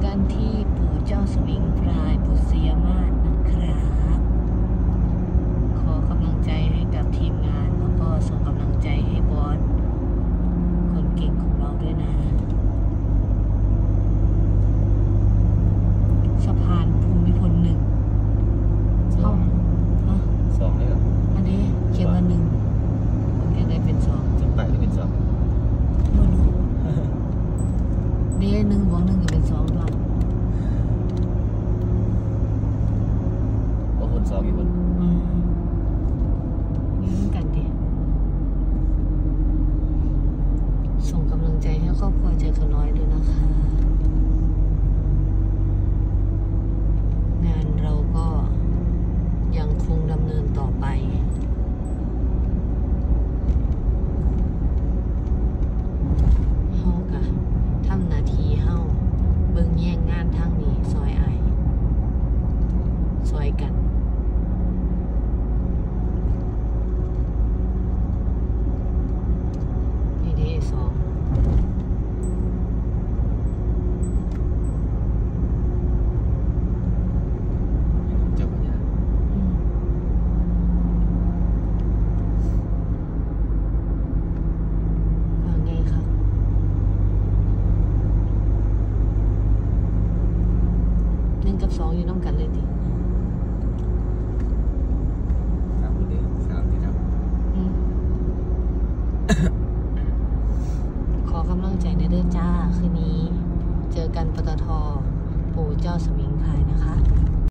กันที่ปู่เจ้าสมิงพรายบุษยมาศนะครับขอกำลังใจให้กับทีมงานแล้วก็ส่งกำลังใจให้บอสคนเก่งของเราด้วยนะสะพานภูมิพล1เข้า 2เลยเหรออันนี้เขียนว่า1ผมอยากได้เป็น2 จำไปหรือเป็น2 ไม่รู้เด้1 บวก 1ก็เป็น2ด้วยว่าคน2กี่คนนี่กันดิส่งกำลังใจให้ครอบครัวใจเกินร้อยด้วยนะคะงานเราก็ยังคงดำเนินต่อไปเฮากะทำหน้าที่เฮาเบิ่งแย่งงานทางนี้ซอยอายซอยกันนี่เด้2 เจ้าพญาว่าไงครับ1 กับ 2อยู่น้ำกันเลยดิ 3คนเดียว3ที่ทำขอกำลังใจในเด้อจ้าคืนนี้เจอกันปตท.ปู่เจ้าสมิง